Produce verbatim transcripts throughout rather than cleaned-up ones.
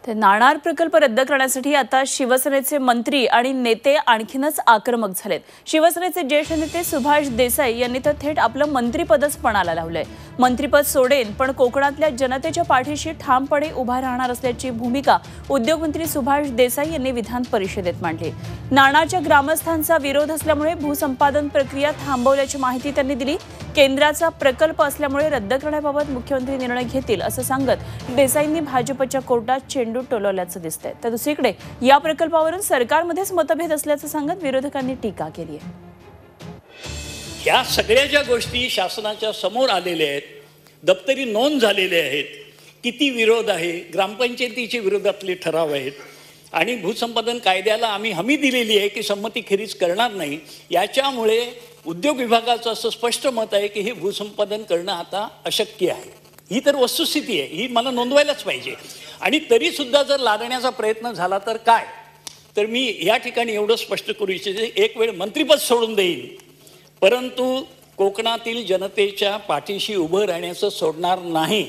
तर नाणार प्रकल्प रद्द करण्यासाठी आता शिवसेनेचे मंत्री आणि नेते आणखीनच आक्रमक झालेत। शिवसेनेचे ज्येष्ठ नेते सुभाष देसाई यांनी तर थेट आपलं मंत्रिपदच पणाला लावलंय। मंत्रिपद सोडेन पण कोकणातल्या जनतेच्या पाठीशी ठामपणे उभा राहणार असल्याची भूमिका उद्योगमंत्री सुभाष देसाई यांनी विधान परिषदेत मांडली। नाणाच्या ग्रामस्थांचा विरोध असल्यामुळे भूसंपादन प्रक्रिया थांबवल्याची माहिती त्यांनी दिली। केंद्राचा प्रकल्प असल्यामुळे रद्द करण्याबाबत मुख्यमंत्री निर्णय घेतील असं सांगत देसाईंनी भाजपच्या कोर्टात चेंडू टोलवल्याचं दिसतंय। तर दुसरीकडे या प्रकल्पावरून सरकारमध्येच मतभेद असल्याचं सांगत विरोधकांनी टीका केली आहे। या सगळ्या ज्या गोष्टी शासनाच्या समोर आलेल्या आहेत, दप्तरी नोंद झालेले आहेत, किती विरोध आहे, ग्रामपंचायतीचे विरोधातले ठराव आहेत आणि भूसंपादन कायद्याला आम्ही हमी दिलेली आहे की संमती खेरीज करणार नाही। याच्यामुळे उद्योग विभागाचं असं स्पष्ट मत आहे की हे भूसंपादन करणं आता अशक्य आहे। ही तर वस्तुस्थिती आहे, ही मला नोंदवायलाच पाहिजे। आणि तरी सुद्धा जर लादण्याचा प्रयत्न झाला तर काय, तर मी या ठिकाणी एवढं स्पष्ट करू इच्छिते, एक वेळ मंत्रिपद सोडून देईल परंतु कोकणातील जनतेच्या पाठीशी उभं राहण्याचं सोडणार नाही।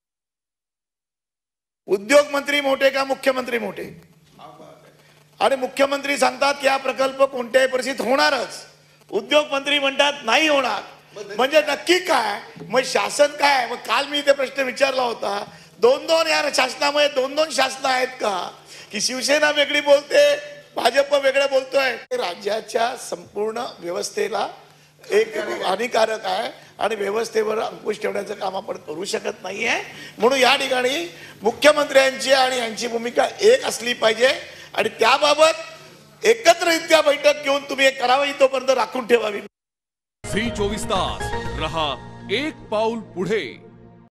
उद्योग मंत्री मोठे का मुख्यमंत्री मोठे? आणि मुख्यमंत्री सांगतात की हा प्रकल्प कोणत्याही परिस्थितीत होणारच, उद्योग मंत्री म्हणतात नाही होणार। म्हणजे नक्की काय? मग शासन काय? मग काल मी इथे प्रश्न विचारला होता, दोन दोन या शासनामध्ये दोन दोन शासन आहेत का? की शिवसेना वेगळी बोलते, भाजप वेगळं बोलतोय। राज्याच्या संपूर्ण व्यवस्थेला एक हानिकारक आहे आणि व्यवस्थेवर अंकुश ठेवण्याचं काम आपण करू शकत नाहीये। म्हणून या ठिकाणी मुख्यमंत्र्यांची आणि यांची भूमिका एक असली पाहिजे आणि त्याबाबत एकत्रित्या बैठक घेऊन तुम्ही एक करावी, तोपर्यंत राखून ठेवावी। झी चोवीस तास रहा एक पाऊल पुढे।